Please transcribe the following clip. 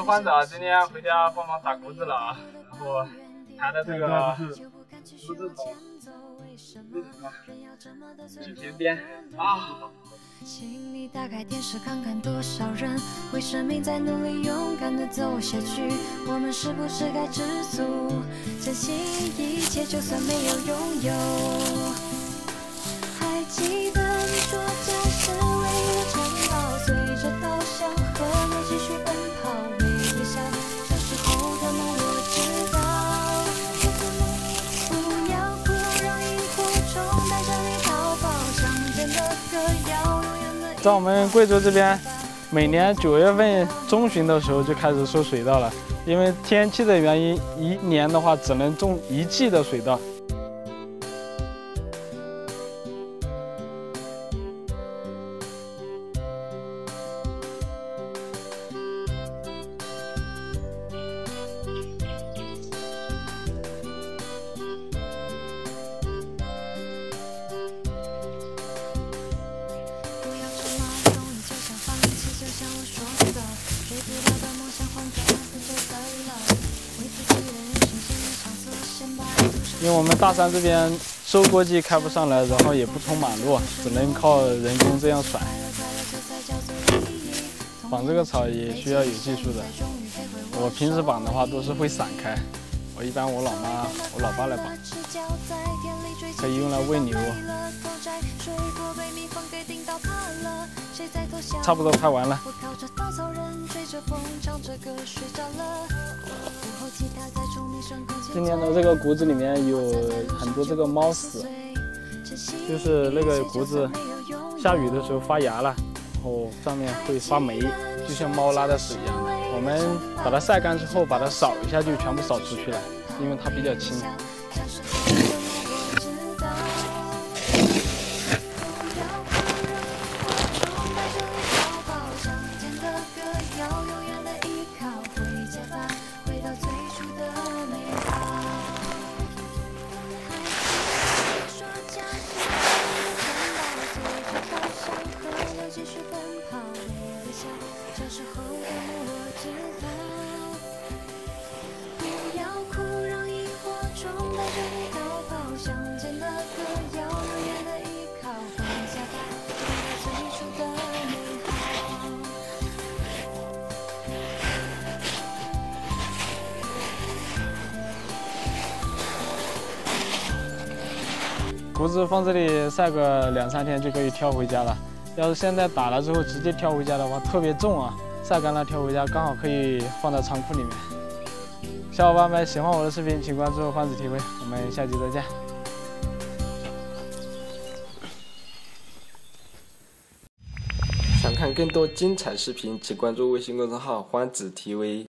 欢子啊，今天回家帮忙打谷子了啊，然后抬的这个谷子桶，去田边啊。 请你打开电视看看，多少人为生命在努力，勇敢地走下去。我们是不是该知足，珍惜一切，就算没有拥有。还记得你说家是唯一的城堡，随着稻香河流继续奔跑，微微笑。小时候的梦我知道，不要哭，让萤火虫带着你逃跑，乡间的歌谣。 在我们贵州这边，每年9月份中旬的时候就开始收水稻了，因为天气的原因，一年的话只能种1季的水稻。因为我们大山这边收割机开不上来，然后也不通马路，只能靠人工这样甩。绑这个草也需要有技术的，我平时绑的话都是会散开，我一般我老妈、我老爸来绑，可以用来喂牛。差不多拍完了。今年的这个谷子里面有很多这个猫屎，就是那个谷子下雨的时候发芽了，然后上面会发霉，就像猫拉的屎一样的。我们把它晒干之后，把它扫一下就全部扫出去了，因为它比较轻。谷子放这里晒个2、3天就可以挑回家了。要是现在打了之后直接挑回家的话，特别重啊！晒干了挑回家，刚好可以放到仓库里面。小伙伴们喜欢我的视频，请关注欢子 TV， 我们下期再见。 想看更多精彩视频，请关注微信公众号欢子 TV。